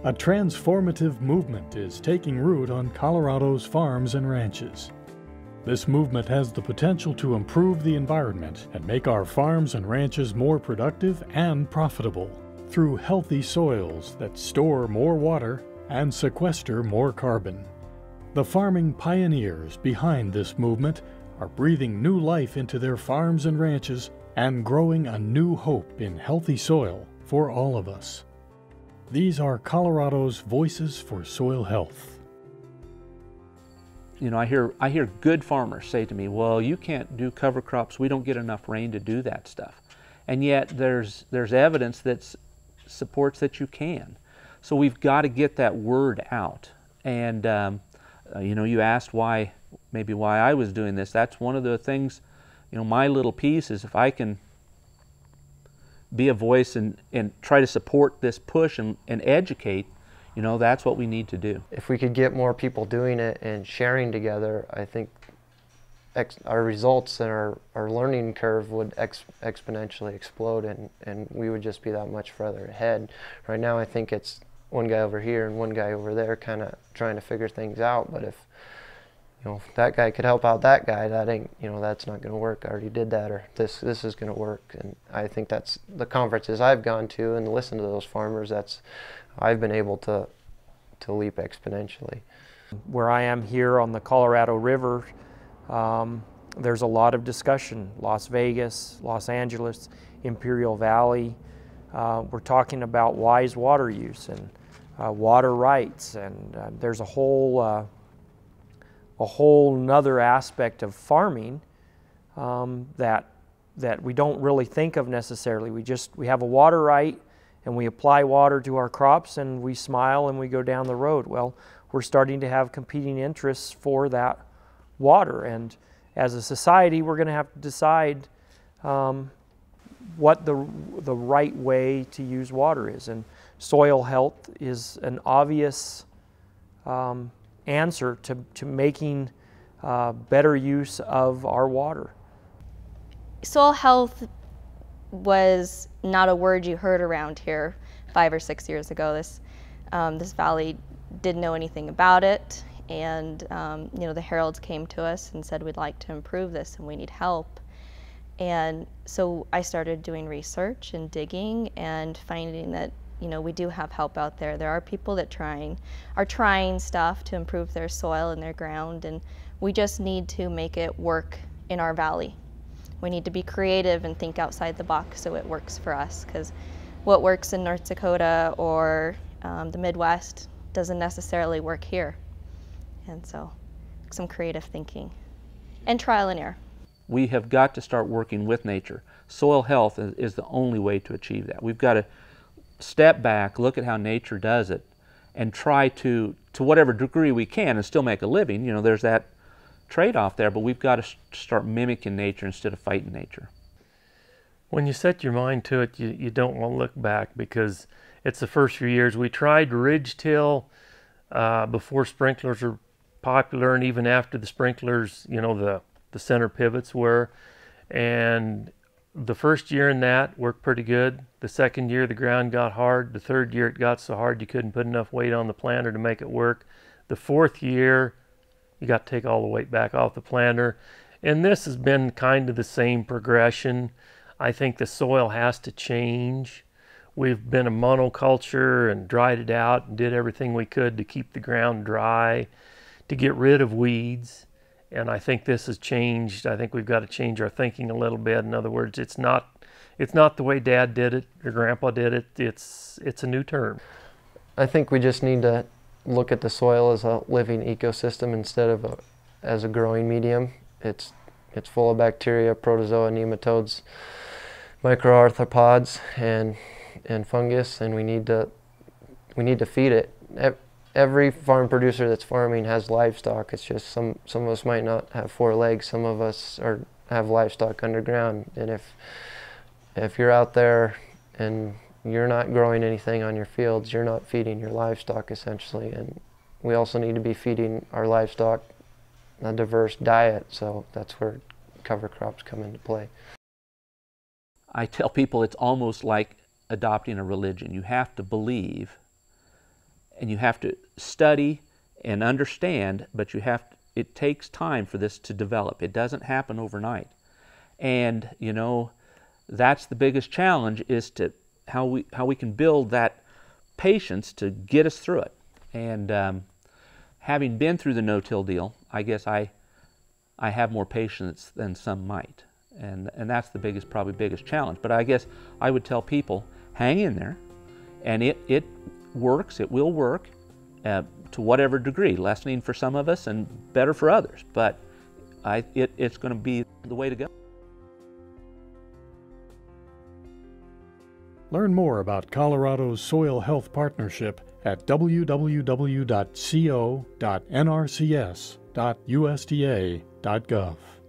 A transformative movement is taking root on Colorado's farms and ranches. This movement has the potential to improve the environment and make our farms and ranches more productive and profitable through healthy soils that store more water and sequester more carbon. The farming pioneers behind this movement are breathing new life into their farms and ranches and growing a new hope in healthy soil for all of us. These are Colorado's Voices for Soil Health. You know, I hear good farmers say to me, well, you can't do cover crops, we don't get enough rain to do that stuff. And yet there's evidence that supports that you can. So we've got to get that word out. And you know, you asked maybe why I was doing this. That's one of the things, you know, my little piece is if I can be a voice and try to support this push and educate, you know, that's what we need to do. If we could get more people doing it and sharing together, I think our results and our learning curve would exponentially explode, and we would just be that much further ahead. Right now I think it's one guy over here and one guy over there kind of trying to figure things out, but if that guy could help out that guy, that ain't, that's not going to work. I already did that, or this is going to work. And I think that's the conferences I've gone to and listened to those farmers, I've been able to leap exponentially. Where I am here on the Colorado River, there's a lot of discussion. Las Vegas, Los Angeles, Imperial Valley. We're talking about wise water use and water rights, and there's a whole nother aspect of farming that we don't really think of necessarily. We have a water right, and we apply water to our crops, and we smile and we go down the road. Well, we're starting to have competing interests for that water, and as a society we're going to have to decide what the right way to use water is, and soil health is an obvious answer to making better use of our water. Soil health was not a word you heard around here 5 or 6 years ago. This valley didn't know anything about it, and the Heralds came to us and said, we'd like to improve this and we need help. And so I started doing research and digging and finding that we do have help out there. There are people that are trying stuff to improve their soil and their ground, and we just need to make it work in our valley. We need to be creative and think outside the box so it works for us, because what works in North Dakota or the Midwest doesn't necessarily work here. And so some creative thinking and trial and error. We have got to start working with nature. Soil health is the only way to achieve that. We've got to step back, look at how nature does it, and try to whatever degree we can, and still make a living. There's that trade-off there, but we've got to start mimicking nature instead of fighting nature. When you set your mind to it, you don't want to look back, because it's the first few years. We tried Ridgetill before sprinklers were popular, and even after the sprinklers, the center pivots were, and the first year in that worked pretty good. The second year the ground got hard. The third year it got so hard you couldn't put enough weight on the planter to make it work. The fourth year you got to take all the weight back off the planter. And this has been kind of the same progression. I think the soil has to change. We've been a monoculture and dried it out and did everything we could to keep the ground dry, to get rid of weeds. And I think this has changed. I think we've got to change our thinking a little bit. In other words, it's not the way Dad did it or Grandpa did it. It's a new term. I think we just need to look at the soil as a living ecosystem instead of as a growing medium. It's full of bacteria, protozoa, nematodes, microarthropods, and fungus, and we need to feed it. Every farm producer that's farming has livestock. It's just some of us might not have 4 legs. Some of us have livestock underground. And if you're out there and you're not growing anything on your fields, you're not feeding your livestock essentially. And we also need to be feeding our livestock a diverse diet. So that's where cover crops come into play. I tell people it's almost like adopting a religion. You have to believe and you have to study and understand, but it takes time for this to develop. It doesn't happen overnight. And, you know, that's the biggest challenge, is to how we can build that patience to get us through it. And having been through the no-till deal, I guess I have more patience than some might. And that's the probably biggest challenge. But I guess I would tell people, hang in there, and it works, it will work to whatever degree, lessening for some of us and better for others. But it's going to be the way to go. Learn more about Colorado's Soil Health Partnership at www.co.nrcs.usda.gov.